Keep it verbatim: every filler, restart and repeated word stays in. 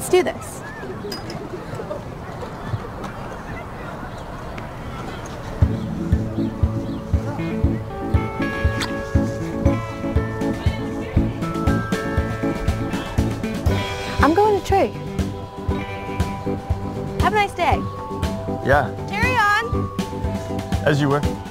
Let's do this. I'm going to Tree. Have a nice day. Yeah. Carry on. As you were.